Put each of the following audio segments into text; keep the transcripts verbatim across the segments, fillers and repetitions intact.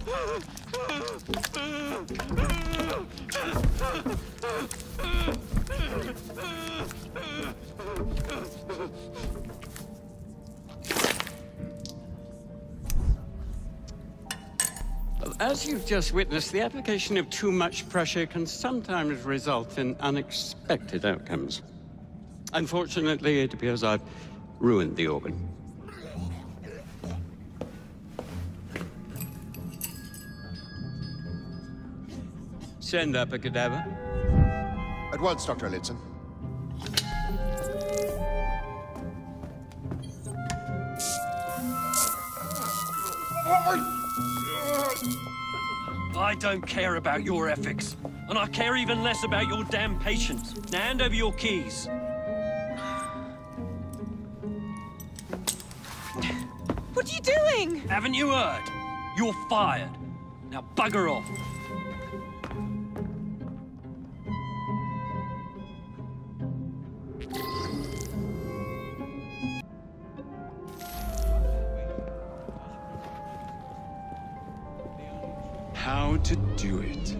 As you've just witnessed, the application of too much pressure can sometimes result in unexpected outcomes. Unfortunately, it appears I've ruined the organ. Send up a cadaver. At once, Doctor Elliotson. I don't care about your ethics, and I care even less about your damn patience. Now hand over your keys. What are you doing? Haven't you heard? You're fired. Now bugger off. How to do it.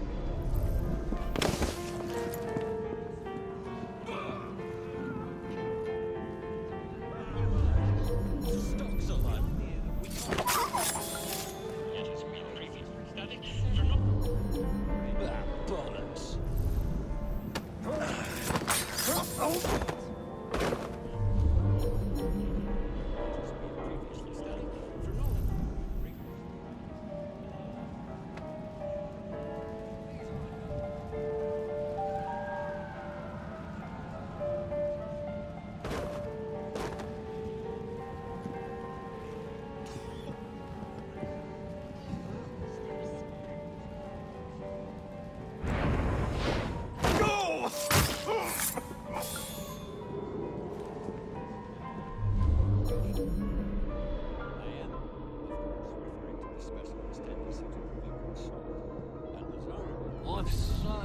I'm so...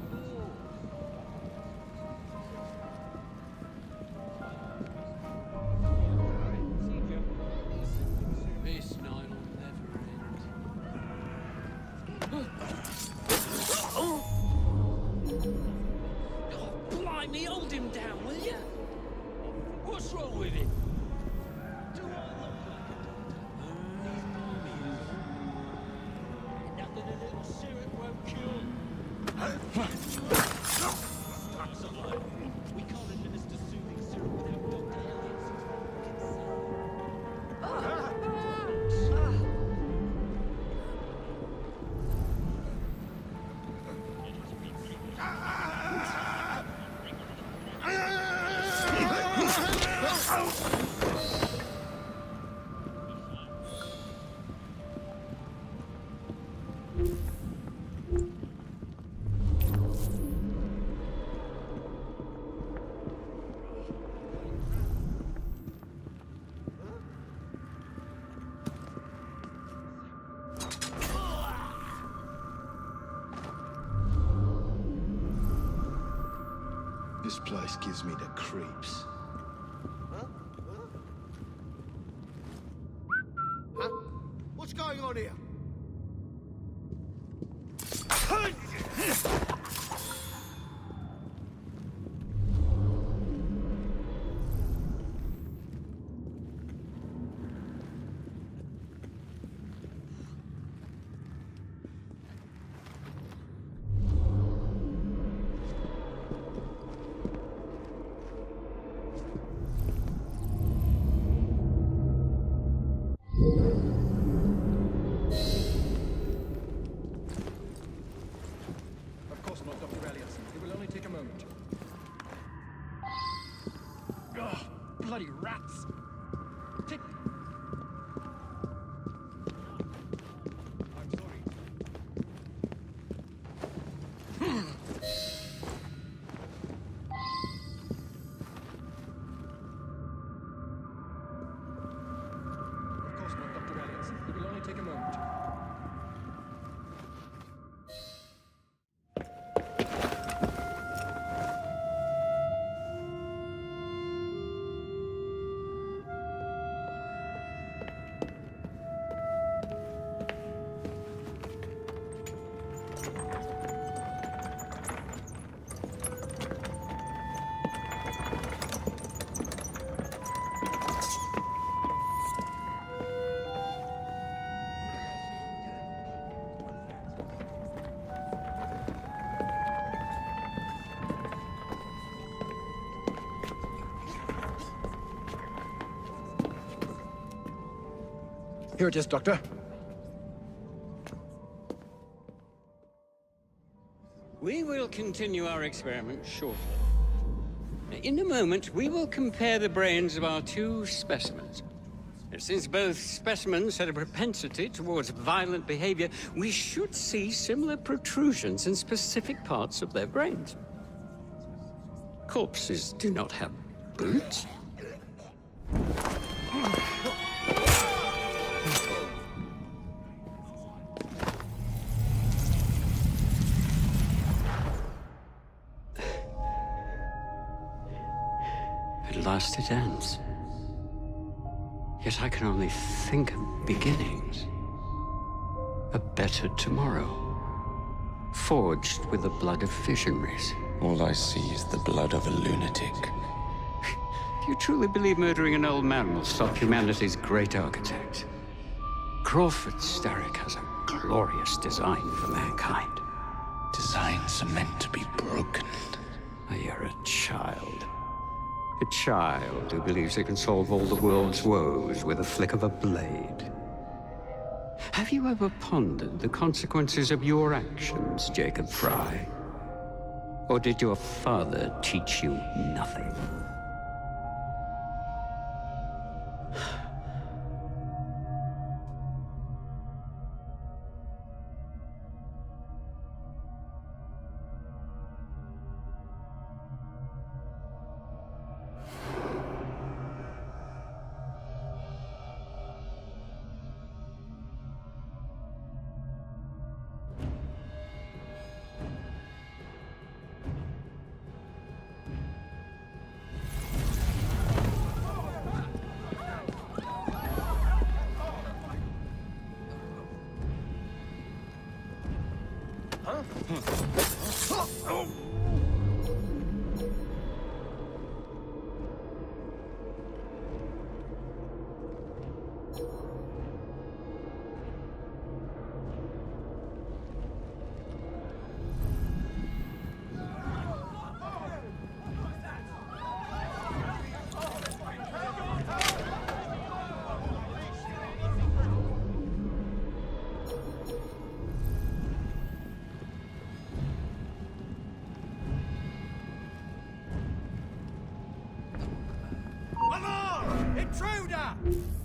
This night will never end. Oh, blimey, hold him down, will you? What's wrong with him? Do I look like a doctor? Nothing a little syrup won't cure. That's alive. We can't administer soothing syrup without Doctor This place gives me the creeps. Huh? Huh? Huh? What's going on here? Of course not, Doctor Elliotson. It will only take a moment. Ugh, bloody rats! Take... I'm sorry. Of course not, Doctor Elliotson. It will only take a moment. Here it is, Doctor. We will continue our experiment shortly. In a moment, we will compare the brains of our two specimens. Since both specimens had a propensity towards violent behavior, we should see similar protrusions in specific parts of their brains. Corpses do not have boots. At last it ends. Yet I can only think of beginnings. A better tomorrow, forged with the blood of visionaries. All I see is the blood of a lunatic. Do you truly believe murdering an old man will stop humanity's great architect? Crawford Starrick has a glorious design for mankind. Designs are meant to be broken. You're a child. A child who believes it can solve all the world's woes with a flick of a blade. Have you ever pondered the consequences of your actions, Jacob Frye? Or did your father teach you nothing? Intruder!